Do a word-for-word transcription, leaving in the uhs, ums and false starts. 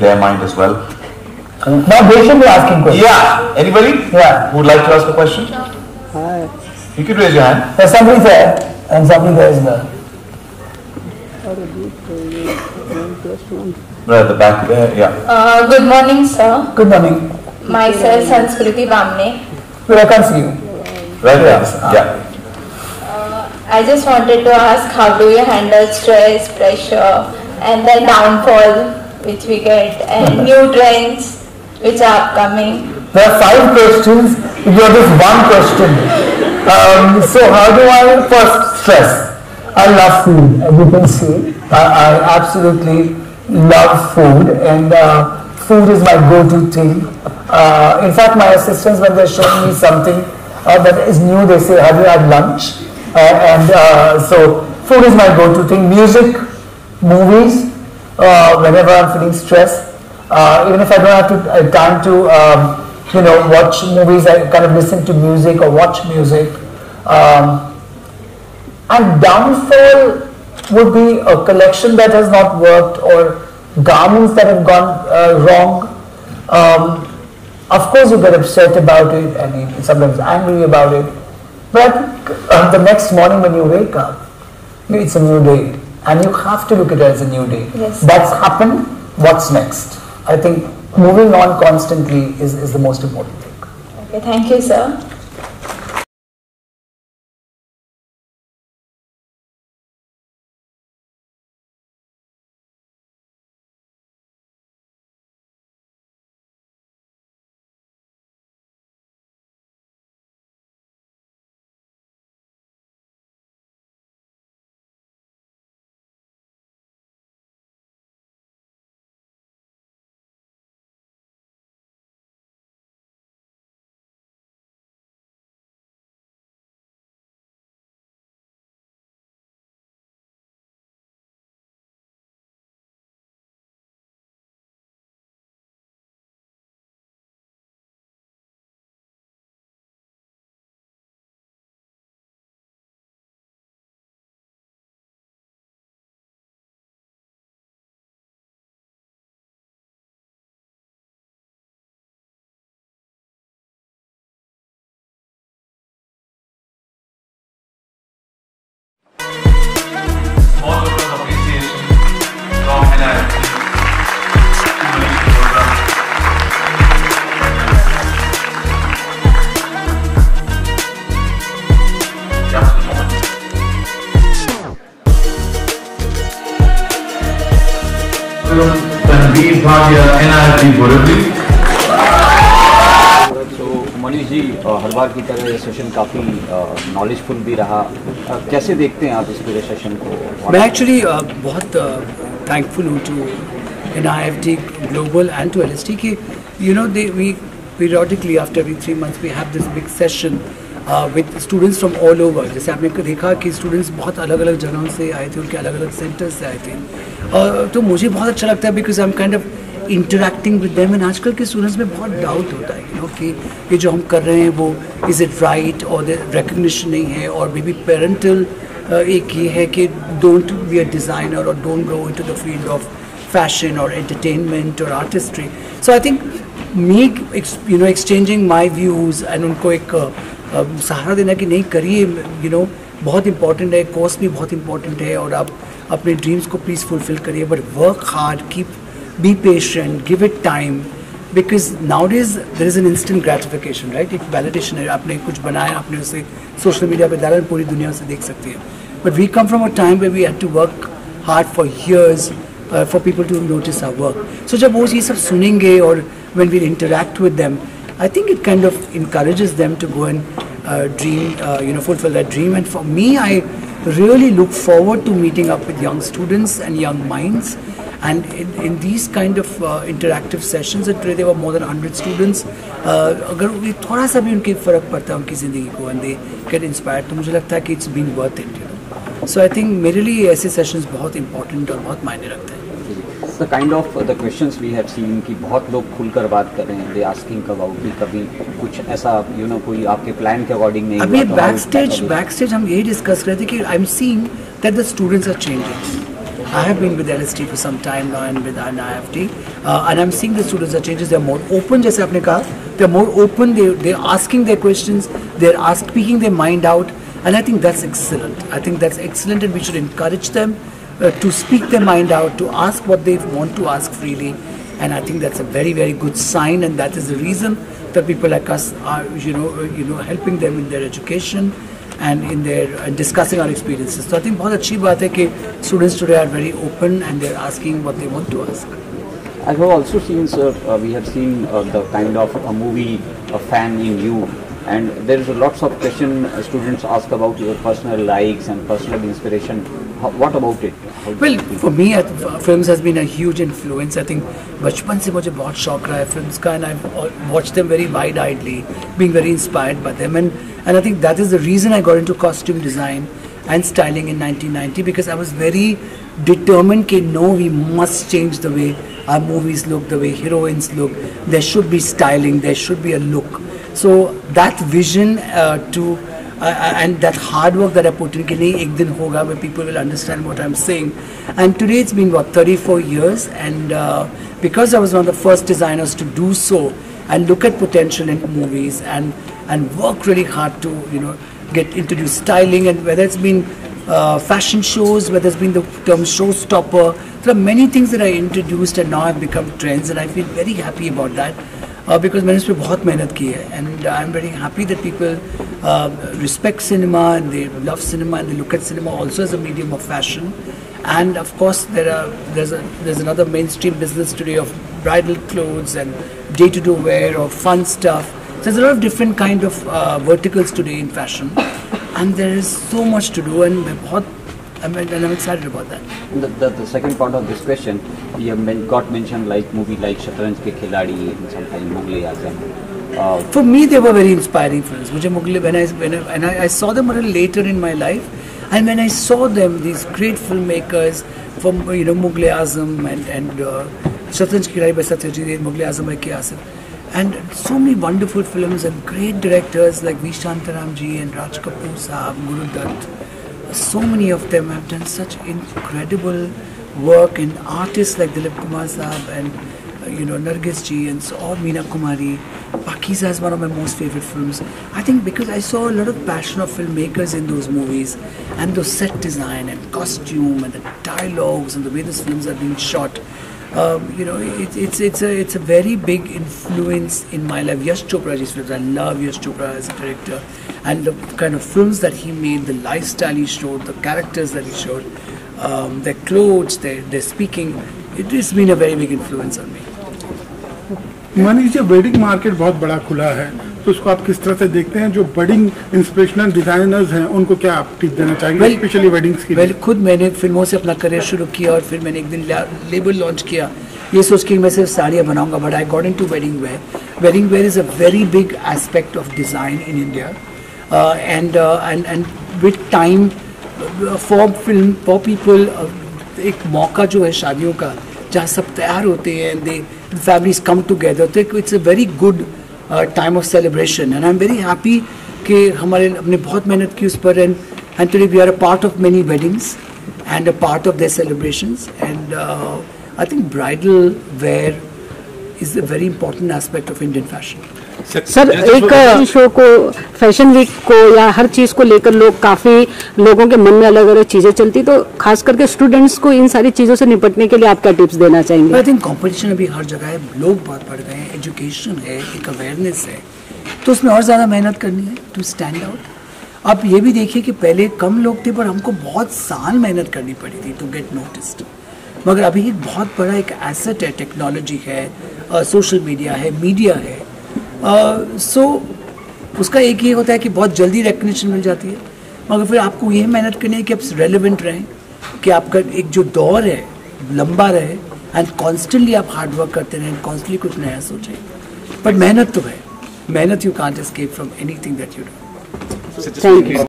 their mind as well. Now they should be asking questions. Yeah. Anybody? Yeah. Who would like to ask a question? Hi. You could raise your hand. There's somebody there and somebody there as well. Right at the back there. Yeah. Uh, good morning, sir. Good morning. Myself, Sanskriti Vamne. Well, I can't see you. Right there. Yeah. Uh, I just wanted to ask, how do you handle stress, pressure, and the downfall which we get, and new trends which are upcoming? There are five questions. You have just one question. Um, so how do I first stress? I love food, as you can see. I, I absolutely love food, and uh, food is my go-to thing. Uh, in fact, my assistants, when they're showing me something uh, that is new, they say, have you had lunch? Uh, and uh, so food is my go-to thing. Music, movies, uh, whenever I'm feeling stressed. Uh, even if I don't have to, uh, time to um, you know, watch movies, I kind of listen to music or watch music. Um, and downfall would be a collection that has not worked or garments that have gone uh, wrong. Um, of course you get upset about it and you're sometimes angry about it. But uh, the next morning when you wake up, it's a new day. And you have to look at it as a new day. Yes. That's happened, what's next? I think moving on constantly is, is the most important thing. Okay, thank you, sir. Tanveer Bhatia, N I F D Borivali. तो मनीष जी, हर बार की तरह ये session काफ़ी knowledgeful भी रहा. कैसे देखते हैं आप इस पूरे सेशन को? मैं एक्चुअली बहुत थैंकफुल हूँ to N I F D global and to L S T कि you know they we periodically after every three months we have this big session with students from all over. जैसे आपने देखा कि students बहुत अलग अलग जगहों से आए थे, उनके अलग अलग सेंटर्स से आए थे. uh, तो मुझे बहुत अच्छा लगता है because I am kind of interacting with them. And आजकल के स्टूडेंट्स में बहुत डाउट होता है यू नो कि ये जो हम कर रहे हैं वो इज़ इट राइट और रिकग्निशन नहीं है. और मे बी पेरेंटल एक ये है कि डोंट बी अ डिज़ाइनर और don't go into the field of fashion और एंटरटेनमेंट और artistry. So I think me you know exchanging my views and उनको एक uh, सहारा देना कि नहीं करिए यू नो बहुत इंपॉर्टेंट है, कोर्स भी बहुत इंपॉर्टेंट है और आप अपने ड्रीम्स को प्लीज़ फुलफिल करिए. But work hard, keep be patient, give it time, because nowadays there is an instant gratification, right? एक validation है, आपने कुछ बनाया, आपने उसे social media पे डाला, पूरी दुनिया से देख सकते हैं. But we come from a time where we had to work hard for years uh, for people to notice our work. So जब वो ये सब सुनेंगे और when we interact with them, I think it kind of encourages them to go and uh, dream, uh, you know, fulfill that dream. And for me, I really look forward to meeting up with young students and young minds. And in, in these kind of uh, interactive sessions, and today there were more than one hundred students. uh, अगर ये थोड़ा सा भी उनके फ़र्क पड़ता है उनकी ज़िंदगी को and they get inspired, तो मुझे लगता है कि it's been worth it, you know. So I think मेरे लिए ऐसे sessions बहुत important और बहुत मायने रखते हैं. The kind of uh, the questions we have seen कि बहुत लोग खुलकर बात कर रहे हैं. They asking about कि कभी कुछ ऐसा you know कोई आपके प्लान के अकॉर्डिंग नहीं. अभी बैक स्टेज बैक स्टेज हम यही डिस्कस कर रहे थे कि I am seeing that the students are changing. I have been with L S T for some time now and with N I F T, uh, and I'm seeing the students are changes. They're more open, जैसे आपने कहा, they're more open. They they're asking their questions. They're ask, speaking their mind out, and I think that's excellent. I think that's excellent, and we should encourage them uh, to speak their mind out, to ask what they want to ask freely, and I think that's a very very good sign, and that is the reason that people like us are, you know, uh, you know, helping them in their education and in their uh, discussing our experiences. So I think बहुत अच्छी बात है कि students today are very open and they're asking what they want to ask. I have also seen, sir, uh, we have seen uh, the kind of a movie a fan in you, and there is a lots of question uh, students ask about your personal likes and personal inspiration. How, what about it? How do Well, you think? for me, I th- films has been a huge influence. I think बचपन से मुझे बहुत शौक रहा है films का, and I've watched them very wide-eyedly, being very inspired by them, and and I think that is the reason I got into costume design and styling in nineteen ninety, because I was very determined कि no, we must change the way our movies look, the way heroines look. There should be styling, there should be a look. So that vision uh, to uh, and that hard work that I put in, कि नहीं एक दिन होगा where people will understand what I'm saying. And today it's been what thirty-four years, and uh, because I was one of the first designers to do so and look at potential in movies and and work really hard to, you know, get introduced styling, and whether it's been uh, fashion shows, whether it's been the term showstopper, there are many things that I introduced and now have become trends, and I feel very happy about that uh, because मैंने इस पे बहुत मेहनत की है, and I'm very happy that people uh, respect cinema and they love cinema and they look at cinema also as a medium of fashion. And of course there are there's a there's another mainstream business today of bridal clothes and day-to-day wear or fun stuff. So there's a lot of different kind of uh, verticals today in fashion, and there is so much to do, and मैं बहुत I'm, and I'm excited about that. The, the, the second part of this question, you have men, got mentioned like movie like Shatranj Ke Khiladi and sometimes Mughal-e-Azam. Uh, For me, they were very inspiring films. मुझे Mughal e when I when I, and I, I saw them a little later in my life, and when I saw them, these great filmmakers from you know Mughal-e-Azam and and uh, Shatranj Ke Khiladi by Satyajit Ray, Mughal-e-Azam by K. Asif, and so many wonderful films and great directors like V. Shantaram ji and Raj Kapoor Saab, Guru Dutt. So many of them have done such incredible work, and artists like Dilip Kumar Saab and uh, you know Nargis ji and so or Meena Kumari. Pakiza is one of my most favorite films. I think because I saw a lot of passion of filmmakers in those movies, and those set design and costume and the dialogues and the way those films are being shot. Um, you know, it, it's it's a it's a very big influence in my life. Yash Chopra's films, I love Yash Chopra as a director, and the kind of films that he made, the lifestyle he showed, the characters that he showed, um, their clothes, their their speaking. It has been a very big influence on me. मान लीजिए wedding market बहुत बड़ा खुला है, तो उसको आप किस तरह से देखते हैं? जो बडिंग इंस्पिरेशनल डिजाइनर्स हैं उनको क्या आप टिप देना चाहेंगे, स्पेशली वेडिंग्स के लिए? well, खुद मैंने फिल्मों से अपना करियर शुरू किया, और फिर मैंने एक दिन लेबल लॉन्च किया ये सोच के मैं सिर्फ साड़ियाँ बनाऊंगा, but I got into wedding wear. Wedding wear is a very big aspect of design in India, and and and with time for film for people एक मौका जो है शादियों का, जहाँ सब तैयार होते हैं, दे families come together, तो it's a very good uh, time of celebration, and I'm very happy कि हमारे अपने बहुत मेहनत की उस पर, and and today we are a part of many weddings and a part of their celebrations, and uh, I think bridal wear is a very important aspect of Indian fashion. Sir एक show को, fashion week को या हर चीज को लेकर लोग काफी लोगों के मन में अलग अलग चीजें चलती, तो खास करके स्टूडेंट्स को इन सारी चीजों से निपटने के लिए आप क्या टिप्स देना चाहेंगे? आई थिंक कंपटीशन अभी हर जगह है, लोग बहुत बढ़ गए हैं, एजुकेशन है, एक अवेयरनेस है, तो उसमें और ज़्यादा मेहनत करनी है टू स्टैंड आउट. आप ये भी देखिए कि पहले कम लोग थे, पर हमको बहुत साल मेहनत करनी पड़ी थी टू गेट नोटिस्ड, मगर अभी एक बहुत बड़ा एक एसेट है, टेक्नोलॉजी है, सोशल मीडिया है, मीडिया है. सो uh, so, उसका एक ये होता है कि बहुत जल्दी रिकग्निशन मिल जाती है, मगर फिर आपको ये मेहनत करनी है कि आप रेलेवेंट रहें, कि आपका एक जो दौर है लंबा रहे, एंड कॉन्स्टेंटली आप हार्ड वर्क करते रहें, कॉन्स्टेंटली कुछ नया सोचें. बट मेहनत तो है, मेहनत you can't escape from anything that you do. Thank you.